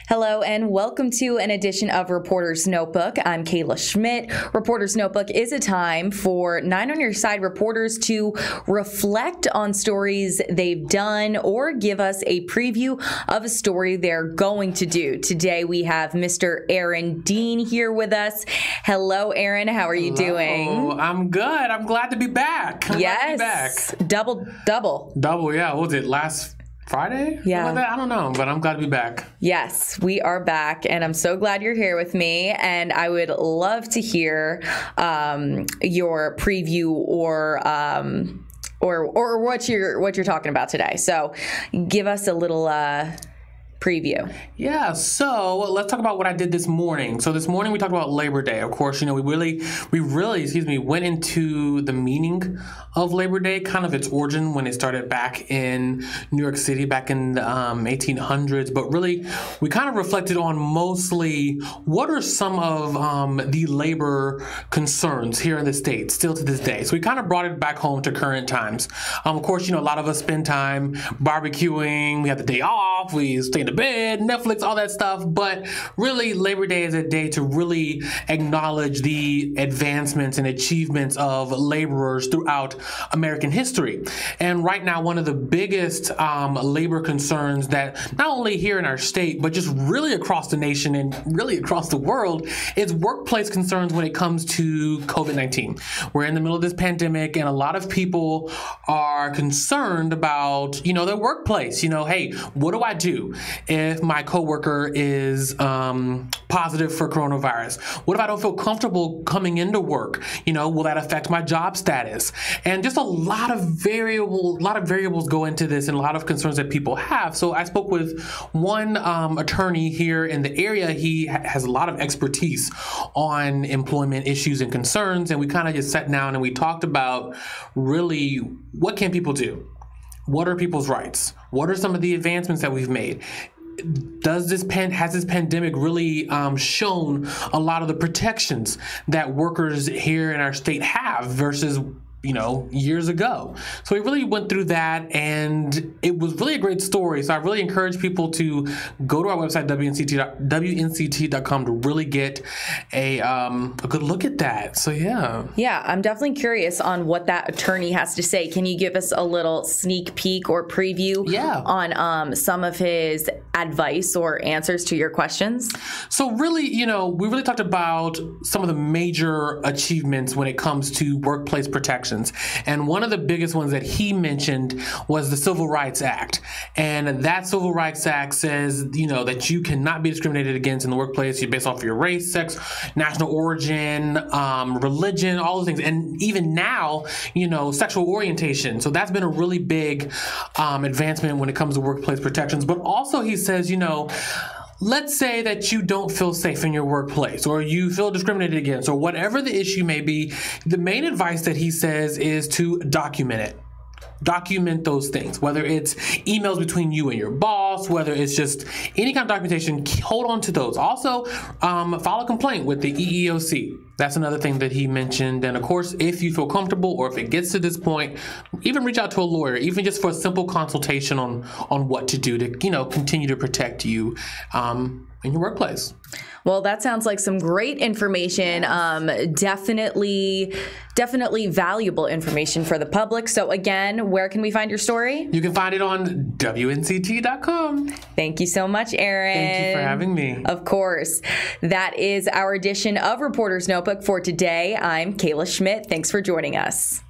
Hello and welcome to an edition of Reporter's Notebook. I'm Kayla Schmidt. Reporter's Notebook is a time for 9 on Your Side reporters to reflect on stories they've done or give us a preview of a story they're going to do. Today we have Mr. Aaron Dean here with us. Hello, Aaron. How are you doing? I'm good. I'm glad to be back. Yes. Double. Double, yeah. What was it, last Friday? Yeah. Like that? I don't know, but I'm glad to be back. Yes, we are back, and I'm so glad you're here with me. And I would love to hear your preview or what you're talking about today. So, give us a little preview. Yeah, so let's talk about what I did this morning. So this morning we talked about Labor Day. Of course, we really, went into the meaning of Labor Day, kind of its origin when it started back in New York City back in the 1800s. But really, we kind of reflected on mostly what are some of the labor concerns here in the States still to this day. So we kind of brought it back home to current times. Of course, a lot of us spend time barbecuing. We have the day off. We stay in the bed, Netflix, all that stuff. But really, Labor Day is a day to really acknowledge the advancements and achievements of laborers throughout American history. And right now, one of the biggest labor concerns that not only here in our state, but just really across the nation and really across the world is workplace concerns when it comes to COVID-19. We're in the middle of this pandemic, and a lot of people are concerned about, their workplace. Hey, what do I do if my coworker is positive for coronavirus? What if I don't feel comfortable coming into work? Will that affect my job status? And just a lot of variables go into this, and a lot of concerns that people have. So I spoke with one attorney here in the area. He has a lot of expertise on employment issues and concerns, and we kind of just sat down and we talked about really what can people do? What are people's rights? What are some of the advancements that we've made? Has this pandemic really shown a lot of the protections that workers here in our state have versus years ago? So we really went through that, and it was really a great story. So I really encourage people to go to our website, WNCT.com, to really get a good look at that. So yeah. Yeah, I'm definitely curious on what that attorney has to say. Can you give us a little sneak peek or preview on some of his advice or answers to your questions? So really, we really talked about some of the major achievements when it comes to workplace protections. And one of the biggest ones that he mentioned was the Civil Rights Act. And that Civil Rights Act says, that you cannot be discriminated against in the workplace based off of your race, sex, national origin, religion, all those things. And even now, sexual orientation. So that's been a really big advancement when it comes to workplace protections. But also he says, let's say that you don't feel safe in your workplace, or you feel discriminated against, or whatever the issue may be. The main advice that he says is to document it. Document those things, whether it's emails between you and your boss, whether it's just any kind of documentation, hold on to those. Also, file a complaint with the EEOC. That's another thing that he mentioned. And of course, if you feel comfortable, or if it gets to this point, even reach out to a lawyer, even just for a simple consultation on what to do to, continue to protect you in your workplace. Well, that sounds like some great information. Definitely valuable information for the public. So again, where can we find your story? You can find it on WNCT.com. Thank you so much, Aaron. Thank you for having me. Of course. That is our edition of Reporter's Notebook for today. I'm Kayla Schmidt. Thanks for joining us.